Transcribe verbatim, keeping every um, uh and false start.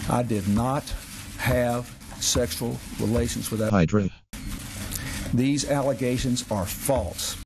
I did not have sexual relations with that. Hydra. These allegations are false.